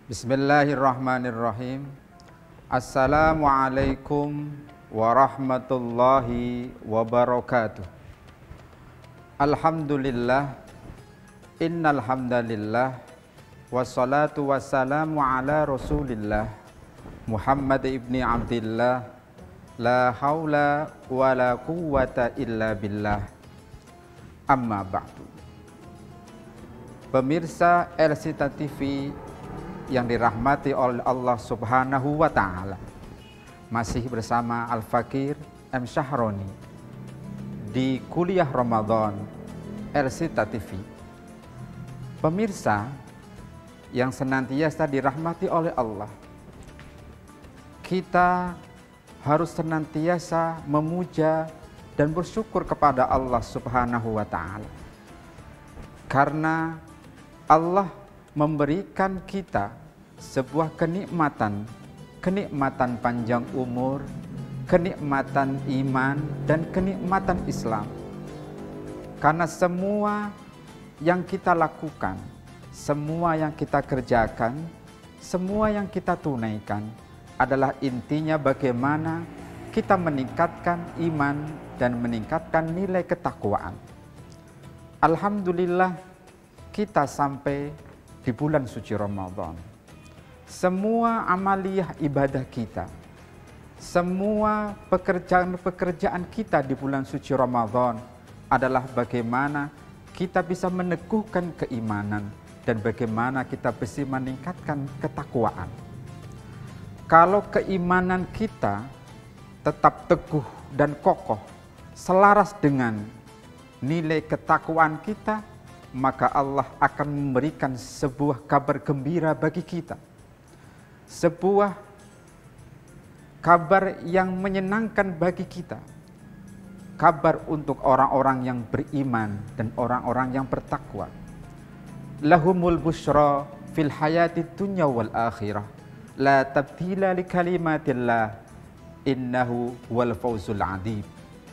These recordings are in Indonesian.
Bismillahirrahmanirrahim. Assalamualaikum warahmatullahi wabarakatuh. Alhamdulillah, innal hamdalillah, wassalatu wassalamu ala Rasulillah Muhammad ibni Abdillah, la haula wa la quwwata illa billah. Amma ba'du. Pemirsa Elsita TV yang dirahmati oleh Allah Subhanahu wa Ta'ala, masih bersama Al-Fakir M. Syahroni di Kuliah Ramadan Elsita TV. Pemirsa yang senantiasa dirahmati oleh Allah, kita harus senantiasa memuja dan bersyukur kepada Allah Subhanahu wa Ta'ala, karena Allah memberikan kita sebuah kenikmatan panjang umur, kenikmatan iman, dan kenikmatan Islam. Karena semua yang kita lakukan, semua yang kita kerjakan, semua yang kita tunaikan adalah intinya bagaimana kita meningkatkan iman dan meningkatkan nilai ketakwaan. Alhamdulillah, kita sampai di bulan suci Ramadan. Semua amaliyah ibadah kita, semua pekerjaan kita di bulan suci Ramadan adalah bagaimana kita bisa meneguhkan keimanan dan bagaimana kita bisa meningkatkan ketakwaan. Kalau keimanan kita tetap teguh dan kokoh, selaras dengan nilai ketakwaan kita, maka Allah akan memberikan sebuah kabar gembira bagi kita. Sebuah kabar yang menyenangkan bagi kita. Kabar untuk orang-orang yang beriman dan orang-orang yang bertakwa. Lahumul busyra fil hayati dunya wal akhirah. La tabdila li kalimatillah. Innahu wal fawzul adib.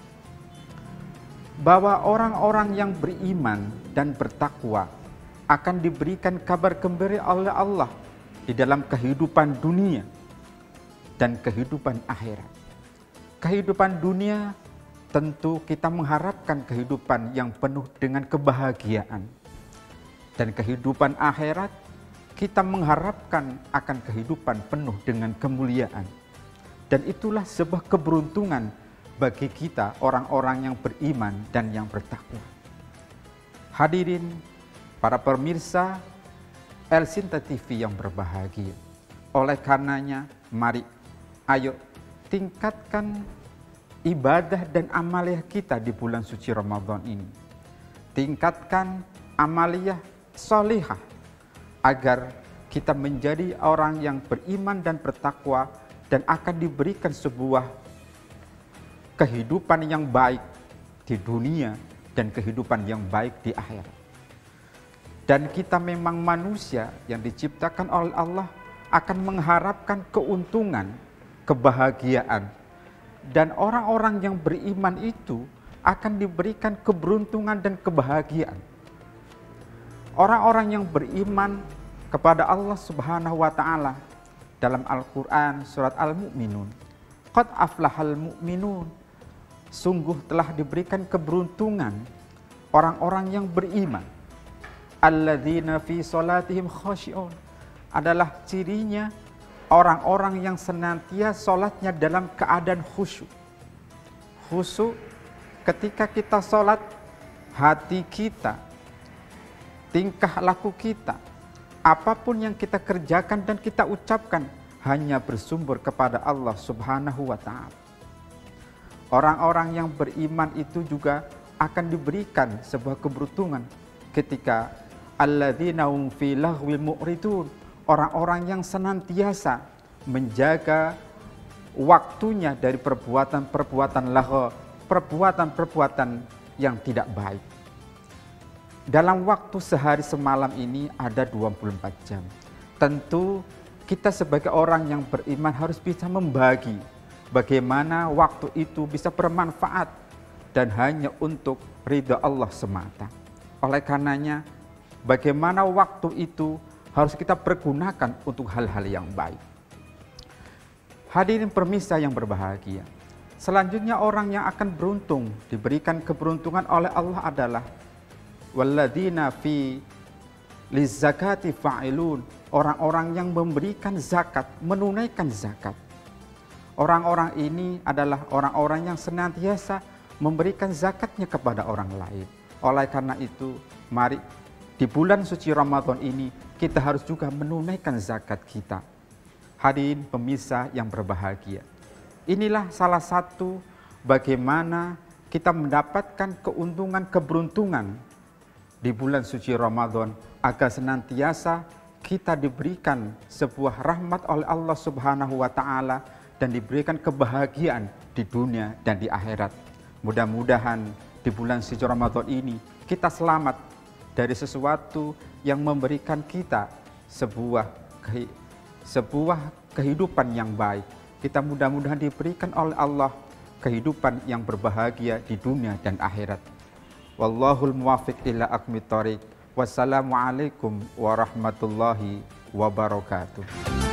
Bahwa orang-orang yang beriman dan bertakwa akan diberikan kabar gembira oleh Allah di dalam kehidupan dunia dan kehidupan akhirat. Kehidupan dunia tentu kita mengharapkan kehidupan yang penuh dengan kebahagiaan, dan kehidupan akhirat kita mengharapkan akan kehidupan penuh dengan kemuliaan. Dan itulah sebuah keberuntungan bagi kita orang-orang yang beriman dan yang bertakwa. Hadirin para pemirsa Elsita TV yang berbahagia, oleh karenanya mari ayo tingkatkan ibadah dan amaliyah kita di bulan suci Ramadan ini. Tingkatkan amaliyah sholihah agar kita menjadi orang yang beriman dan bertakwa dan akan diberikan sebuah kehidupan yang baik di dunia dan kehidupan yang baik di akhirat. Dan kita memang manusia yang diciptakan oleh Allah akan mengharapkan keuntungan, kebahagiaan. Dan orang-orang yang beriman itu akan diberikan keberuntungan dan kebahagiaan. Orang-orang yang beriman kepada Allah Subhanahu wa Ta'ala dalam Al-Quran surat Al-Mu'minun, qad aflahal mu'minun, sungguh telah diberikan keberuntungan orang-orang yang beriman. Alladzina fi sholatihim khashi'un, adalah cirinya orang-orang yang senantiasa sholatnya dalam keadaan khusyuk. Khusyuk ketika kita sholat, hati kita, tingkah laku kita, apapun yang kita kerjakan dan kita ucapkan hanya bersumber kepada Allah Subhanahu wa Ta'ala. Orang-orang yang beriman itu juga akan diberikan sebuah keberuntungan ketika alladzina hum fi lahwil mu'ridun, orang-orang yang senantiasa menjaga waktunya dari perbuatan-perbuatan lahw, perbuatan-perbuatan yang tidak baik. Dalam waktu sehari semalam ini ada 24 jam. Tentu kita sebagai orang yang beriman harus bisa membagi bagaimana waktu itu bisa bermanfaat dan hanya untuk ridha Allah semata. Oleh karenanya, bagaimana waktu itu harus kita pergunakan untuk hal-hal yang baik. Hadirin pemirsa yang berbahagia, selanjutnya orang yang akan beruntung, diberikan keberuntungan oleh Allah adalah walladzina fi lizzakati fa'ilun, orang-orang yang memberikan zakat, menunaikan zakat. Orang-orang ini adalah orang-orang yang senantiasa memberikan zakatnya kepada orang lain. Oleh karena itu, mari di bulan suci Ramadan ini kita harus juga menunaikan zakat kita. Hadirin pemirsa yang berbahagia, inilah salah satu bagaimana kita mendapatkan keuntungan, keberuntungan di bulan suci Ramadan, agar senantiasa kita diberikan sebuah rahmat oleh Allah Subhanahu wa Ta'ala dan diberikan kebahagiaan di dunia dan di akhirat. Mudah-mudahan di bulan suci Ramadan ini kita selamat dari sesuatu yang memberikan kita sebuah kehidupan yang baik. Kita mudah-mudahan diberikan oleh Allah kehidupan yang berbahagia di dunia dan akhirat. Wallahul muwaffiq ila aqwamit thoriq. Wassalamualaikum warahmatullahi wabarakatuh.